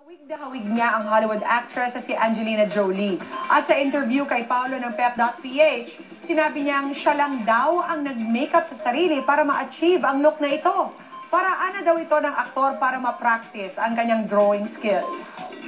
Hawig na hawig niya ang Hollywood actress na si Angelina Jolie. At sa interview kay Paolo ng Pep.ph, sinabi niyang siya lang daw ang nag-makeup sa sarili para ma-achieve ang look na ito. Paraan na daw ito ng aktor para ma-practice ang kanyang drawing skills.